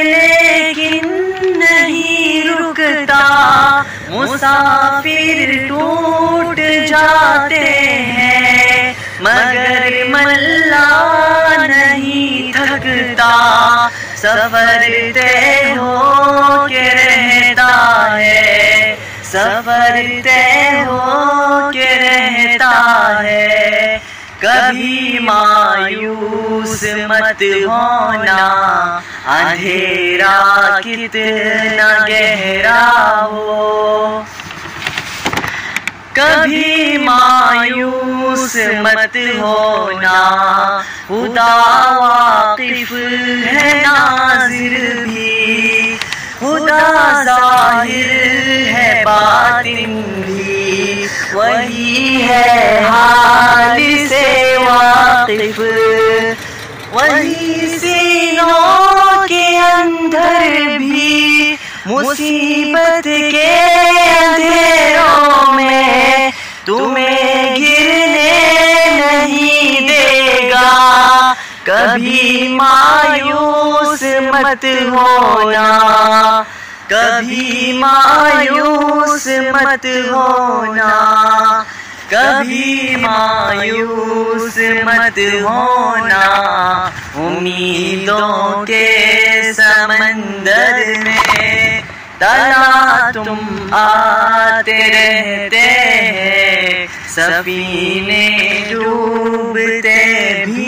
लेकिन नहीं रुकता, मुसाफिर टूट जाते हैं मगर मल्ला नहीं थकता। सफर तय हो के रहता है, सफर तय हो के रहता है। कभी मायूस मत होना, अंधेरा कितना गहरा हो। कभी मायूस मत होना, खुदा वाकिफ है नाज़िर भी, खुदा ज़ाहिर है बातिन भी, वही है हाल से वाकिफ। वही सीनों के अंदर भी मुसीबत के अंधेरों में तुम्हें गिरने नहीं देगा। कभी मायूस मत होना, कभी मायूस मत होना, कभी मायूस मत होना। उम्मीदों के समंदर में तला तुम आते रहते हैं, सफीने डूबते भी